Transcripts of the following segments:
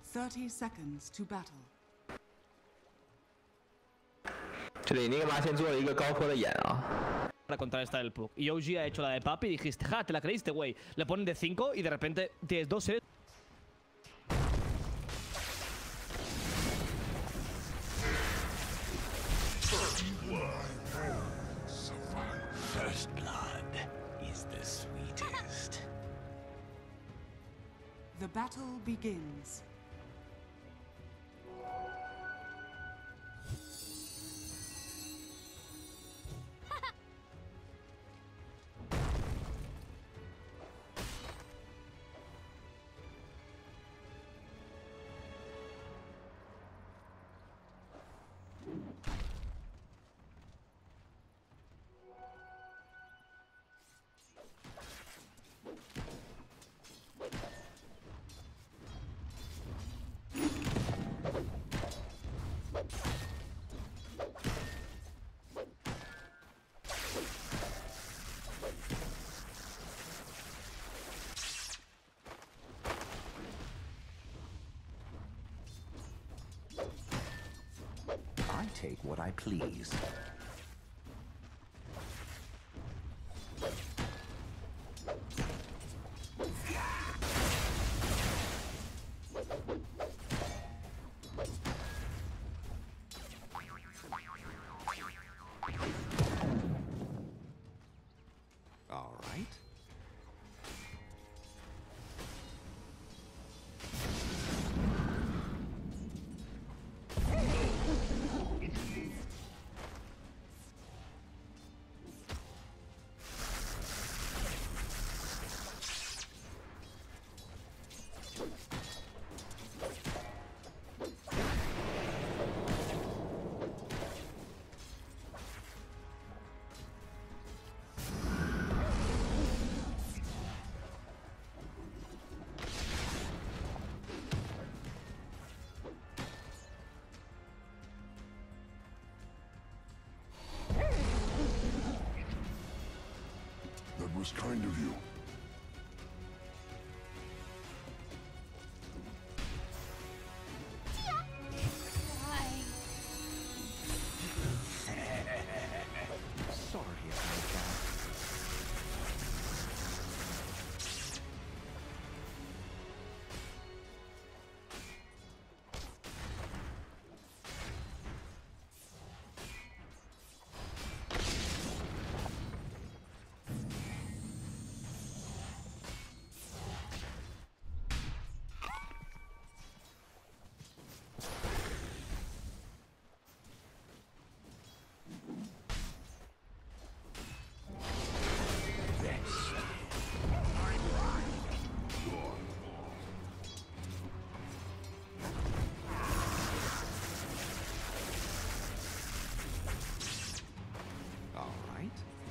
30 seconds to battle. 这里尼格玛先做了一个高坡的眼啊。 Para contrarrestar el Puck. Y OG ha hecho la de Papi y dijiste, ja, te la creíste, güey. Le ponen de 5 y de repente tienes 2 sets. First blood is the sweetest. The battle begins. I take what I please. All right. That was kind of you. Sorry about that. All right.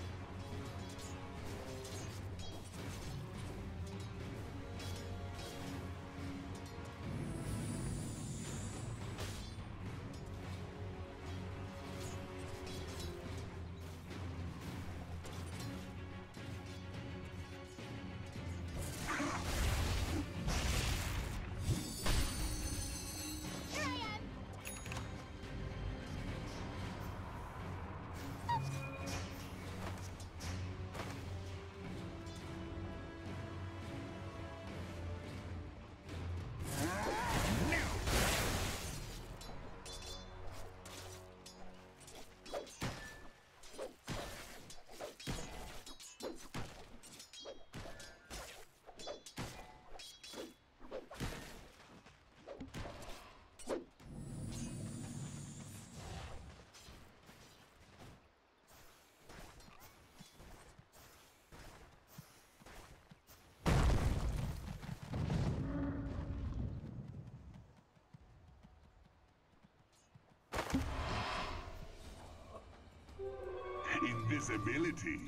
Invisibility.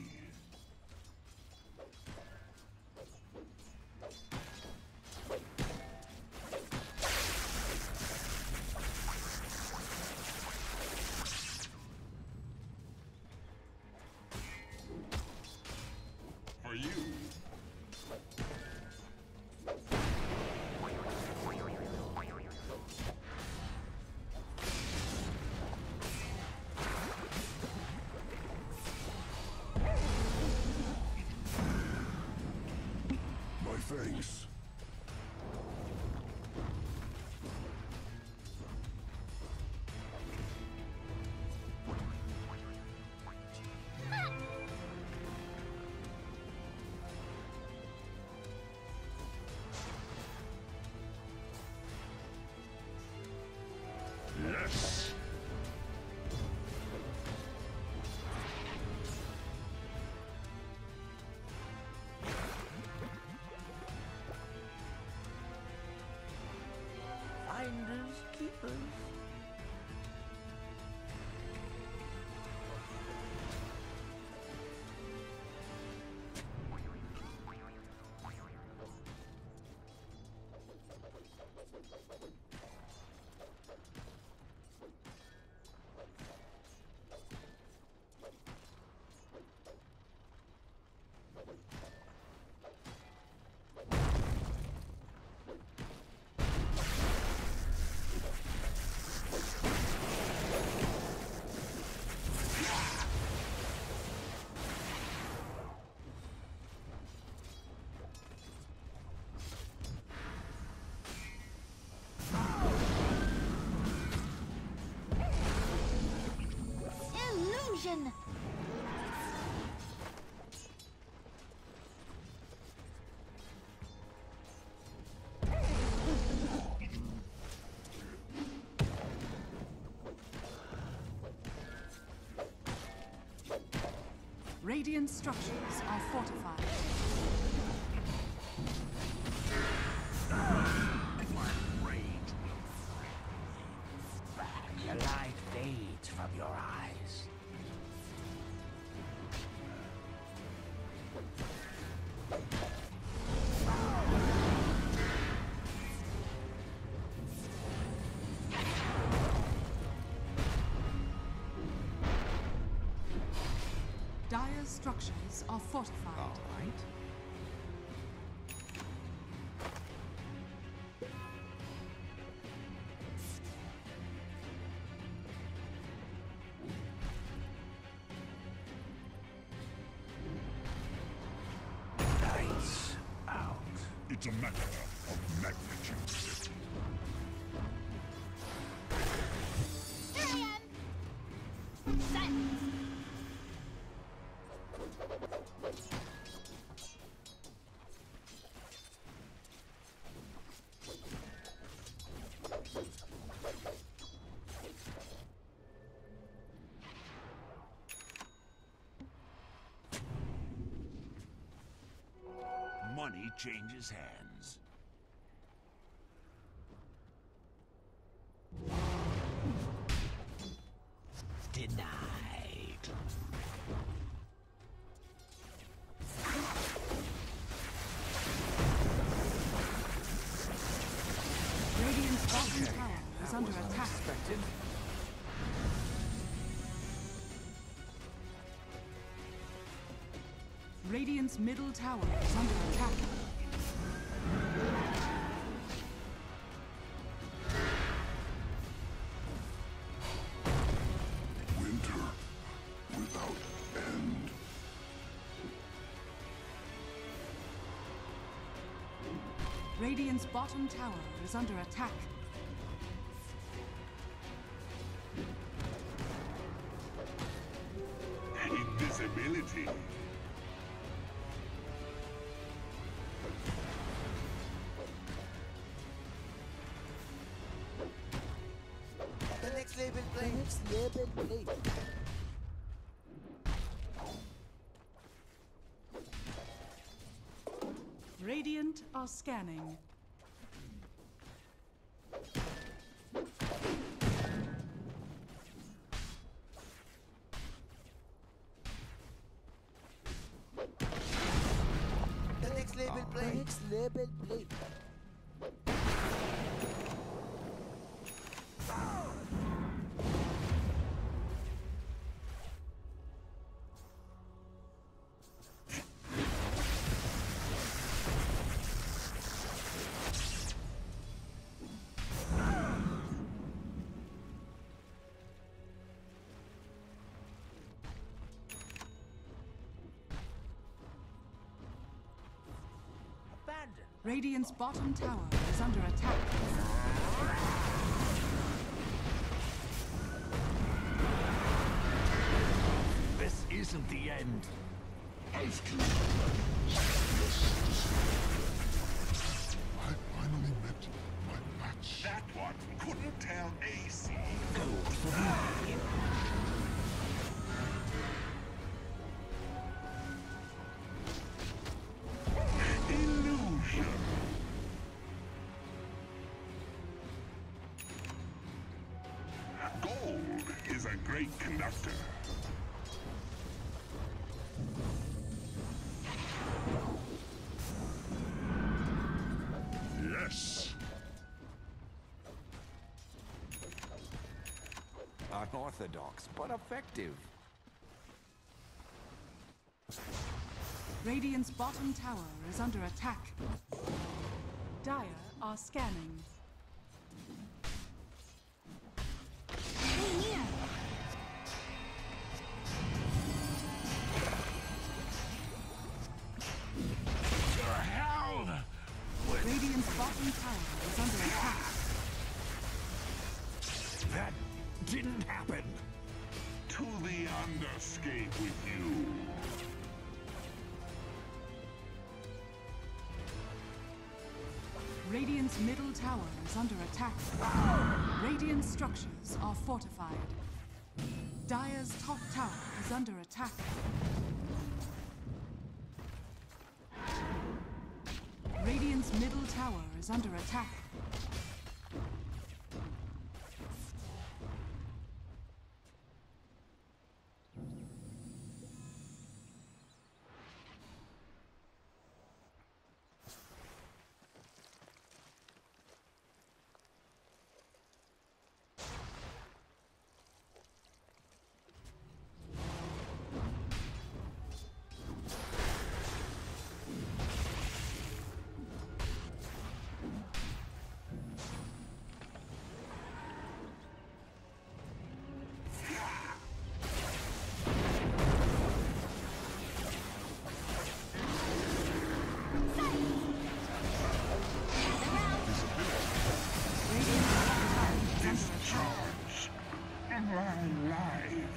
For you. Yes! Finders keepers. Illusion! Radiant structures are fortified. The light fades from your eyes. Dire's structures are fortified. All right. Lights out. It's a matter of magnitude. Here I am! Silence! Money changes hands. Denied. Radiant's bottom tower is under attack. Expected. Radiant's middle tower is under attack. Winter without end. Radiant's bottom tower is under attack. Invisibility. The next label play. The next label play. Radiant are scanning. The next label play. The next label play. Abandoned. Radiant's bottom tower is under attack. This isn't the end. I've killed. I finally met my match. That one couldn't tell AC. Go Illusion. Gold is a great conductor. Yes. Unorthodox, but effective. Radiant's bottom tower is under attack. Dire are scanning. Stay near. To hell! Radiant's bottom tower is under attack. That didn't happen. To the underscape with you. Radiant's middle tower is under attack. Radiant structures are fortified. Dire's top tower is under attack. Radiant's middle tower is under attack. Discharge. Alive.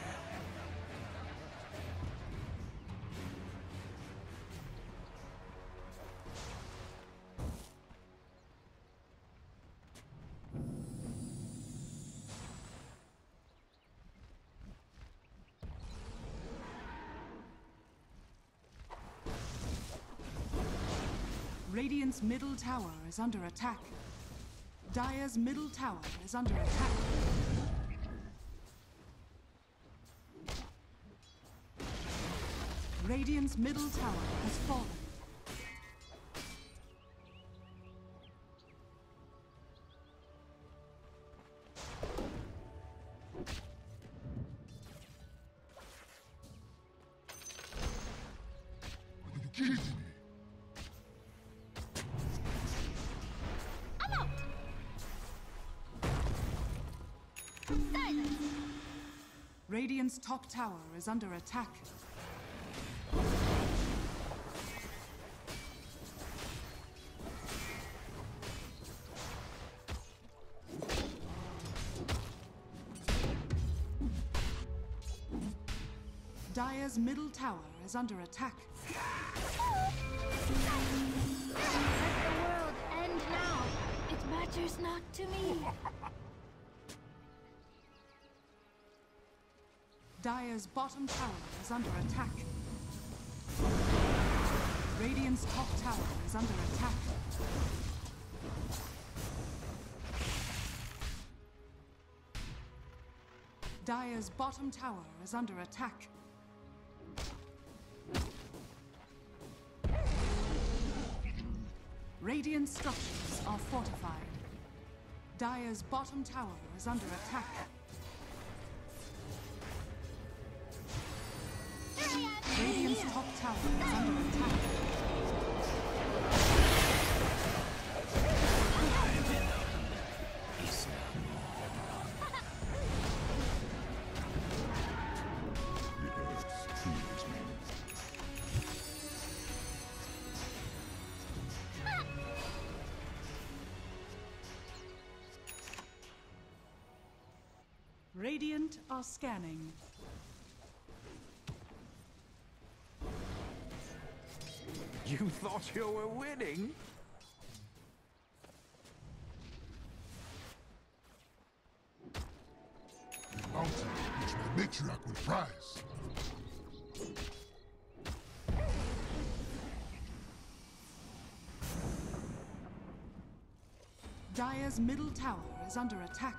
Radiant's middle tower is under attack. Dire's middle tower is under attack. Radiant's middle tower has fallen. I'm out. Silence. Radiant's top tower is under attack. Dire's middle tower is under attack. Let the world end now. It matters not to me. Dire's bottom tower is under attack. Radiant's top tower is under attack. Dire's bottom tower is under attack. Radiant structures are fortified. Dire's bottom tower is under attack. Here I am. Radiant's top tower is under attack. Radiant are scanning. You thought you were winning? matriarch will rise. Dire's middle tower is under attack.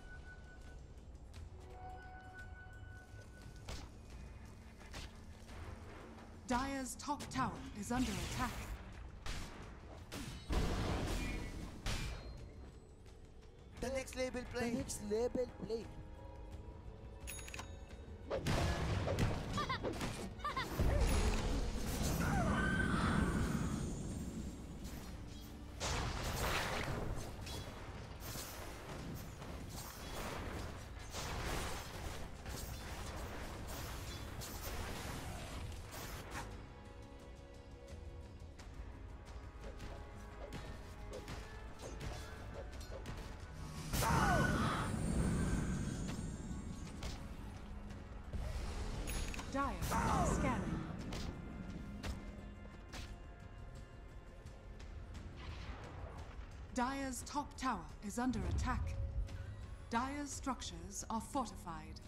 Dire's top tower is under attack. The next label play. The next label play. Dire scanning. Dire's top tower is under attack. Dire's structures are fortified.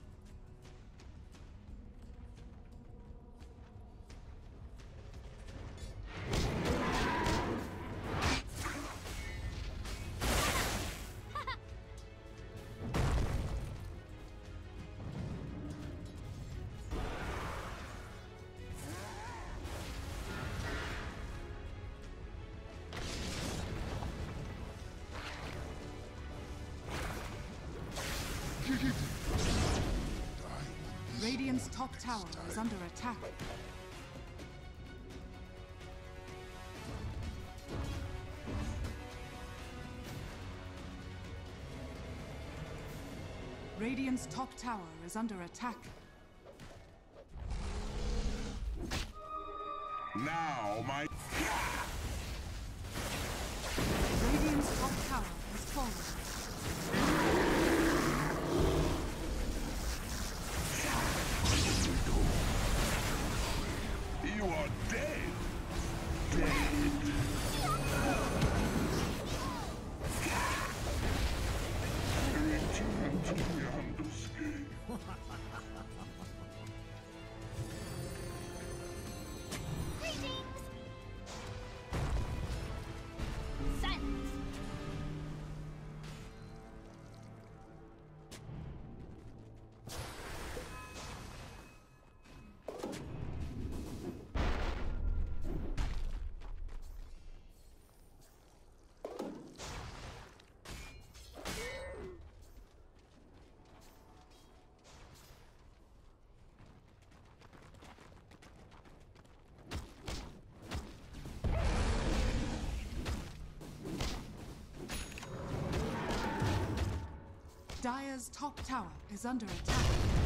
Radiant's top tower is under attack. Radiant's top tower is under attack. Now, my... Radiant's top tower has fallen. You are dead. Dead. Return to the ambuscade. Greetings! Silence! Dire's top tower is under attack.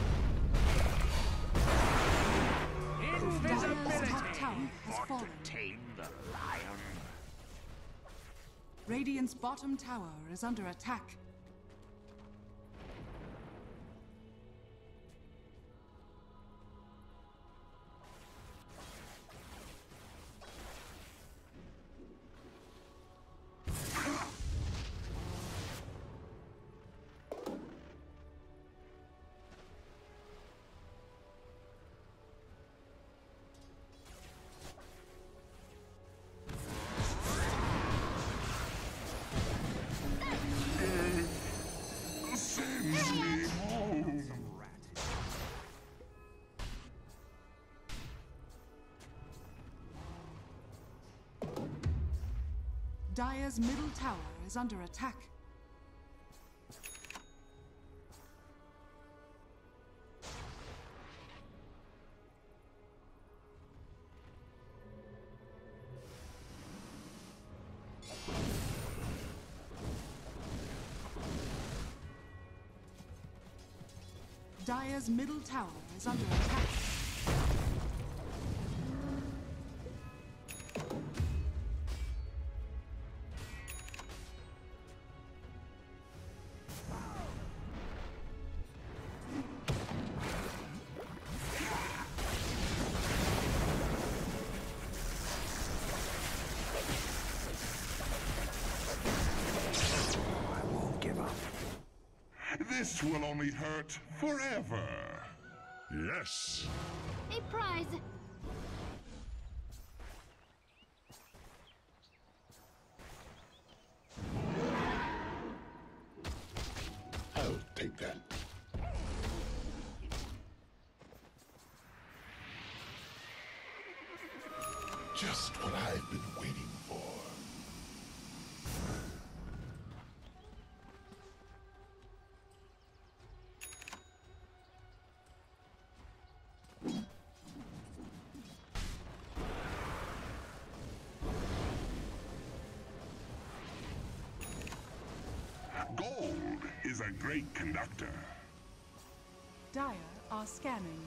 Dire's top tower has fallen. Tame the lion. Radiant's bottom tower is under attack. Send me home. Dire's middle tower is under attack. Dire's middle tower is under attack. This will only hurt forever. Yes. A prize. I'll take that. Just what I've been waiting for. Gold is a great conductor. Dire are scanning.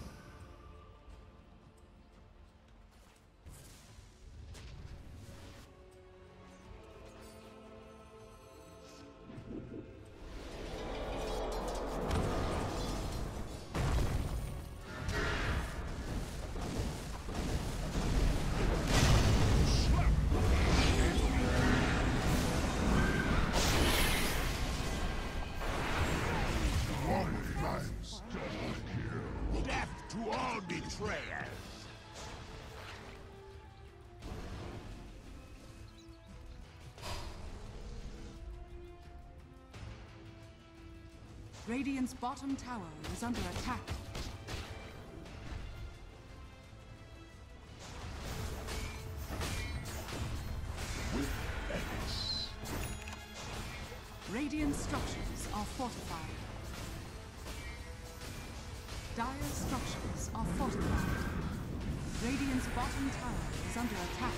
Death to all betrayers! Radiant's bottom tower is under attack. Radiant structures are fortified. Dire structures are fortified. Radiant's bottom tower is under attack.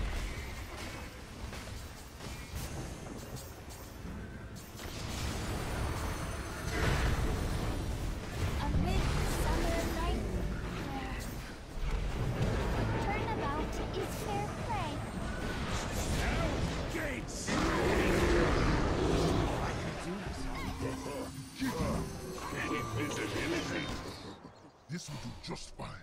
A midsummer night. Turnabout is fair play. Gates! This will do just fine.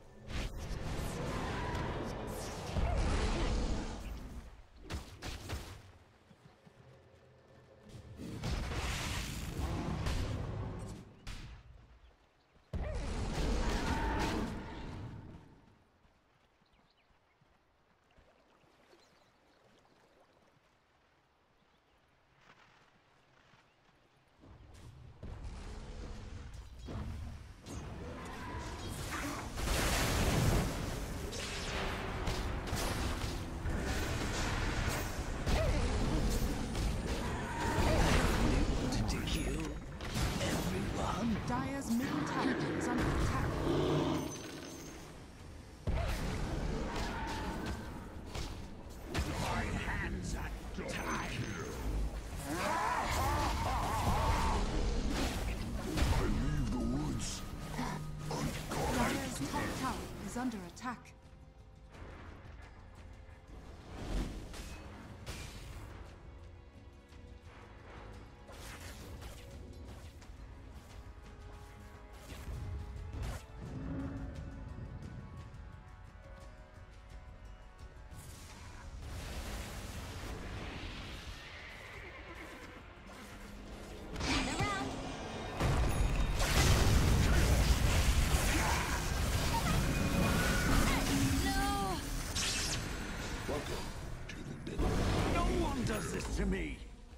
Dire's middle tower is under attack. My hands are tied. I leave the woods. Dire's top tower is under attack. Around. No. Welcome to the middle. No one does this to me.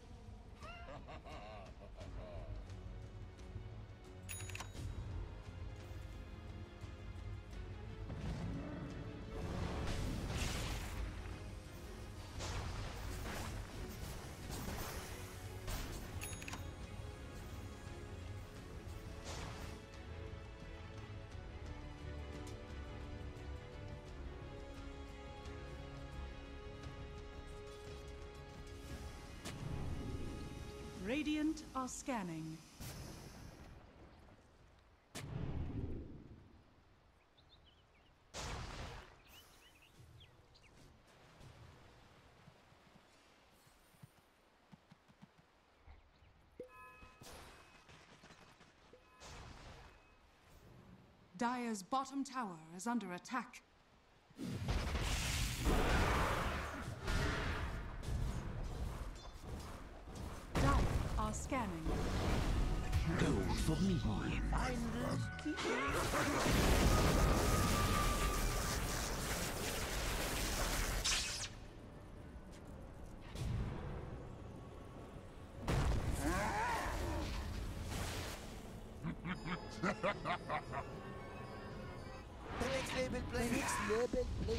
Radiant are scanning. Dire's bottom tower is under attack. Dire are scanning. Gold for me. The next label play. The next label play.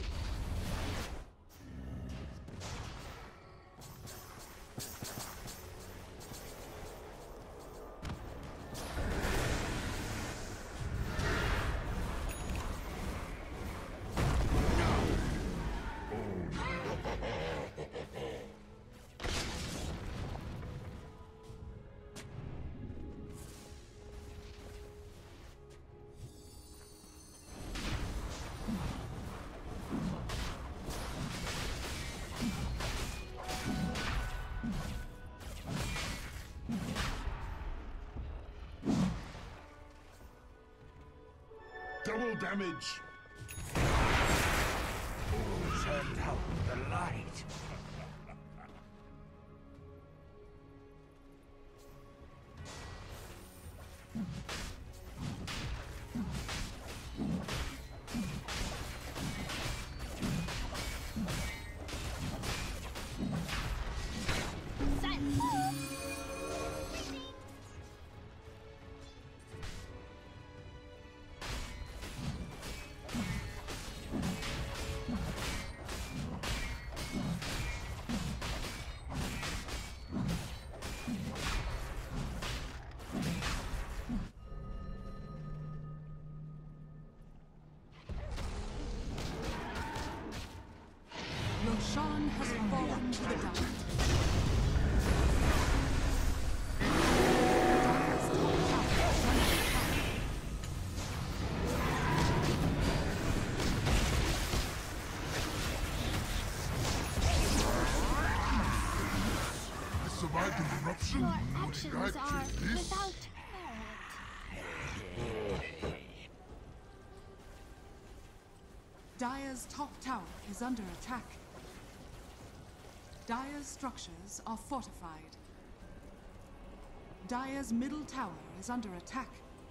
Double damage. Send out the light. Roshan has fallen to the ground. I survived an eruption. Your Would actions guide to are this? without merit. Dire's top tower is under attack. Dire's structures are fortified. Dire's middle tower is under attack.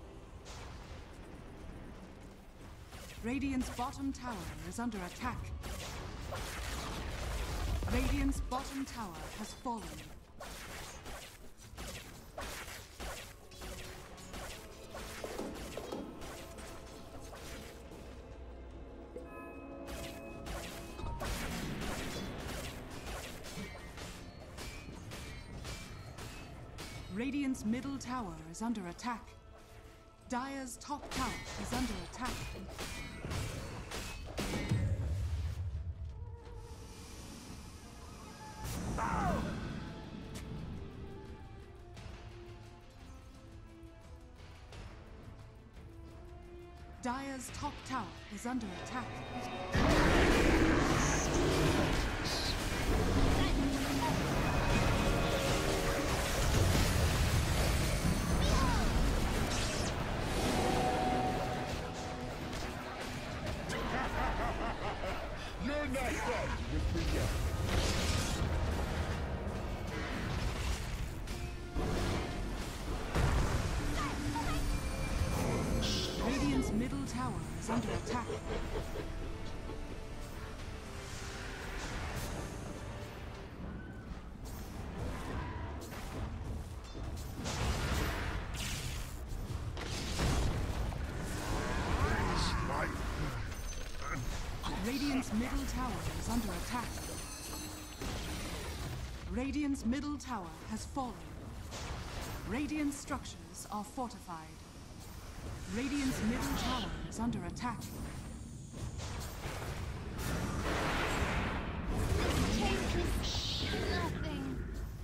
Radiant's bottom tower is under attack. Radiant's bottom tower has fallen. Radiant's middle tower is under attack. Dire's top tower is under attack. Dire's top tower is under attack. You're not done with me yet. Radiant's middle tower is under attack. Radiant's middle tower is under attack. Radiant's middle tower has fallen. Radiant structures are fortified. Radiant's middle tower is under attack. Nothing.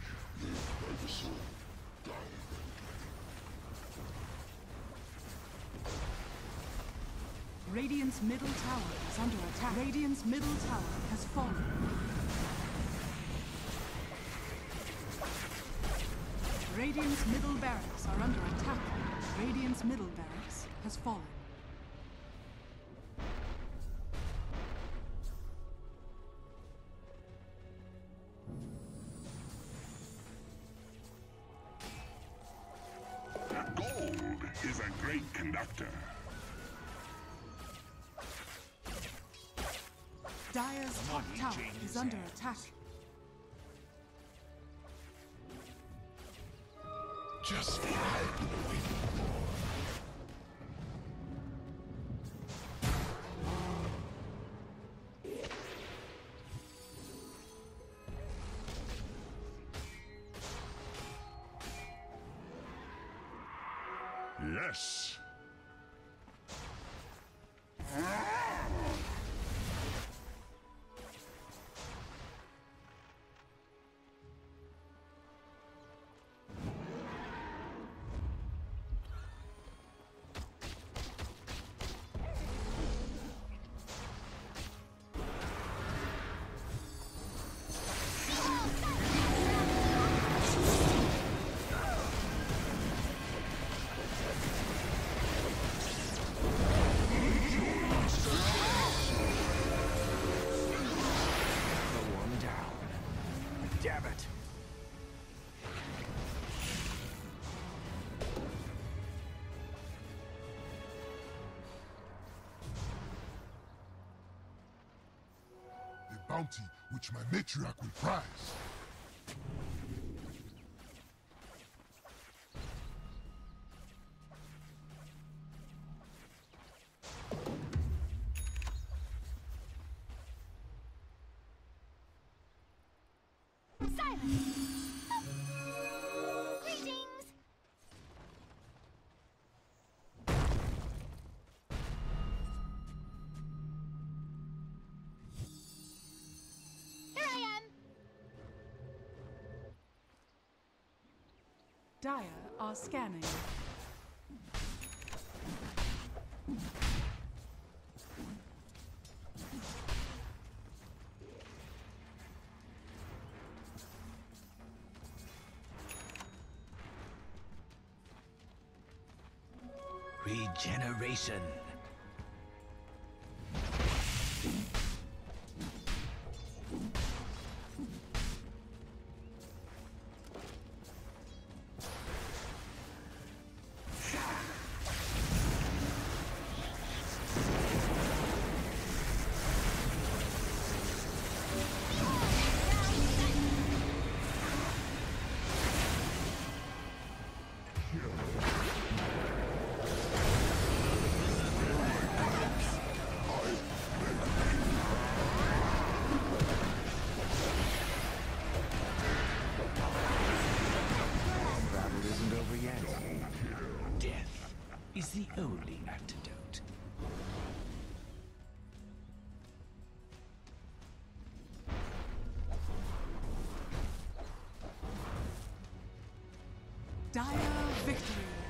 Radiant's middle tower is under attack. Radiant's middle tower has fallen. Radiant's middle barracks are under attack. Radiant's middle barracks has fallen. great conductor. Dire's top tower is under attack. Just what I've been waiting for. Yes. Damn it! A bounty which my matriarch will prize. Silence! Greetings! Here I am! Dire are scanning. Regeneration. Is the only antidote. Dire victory.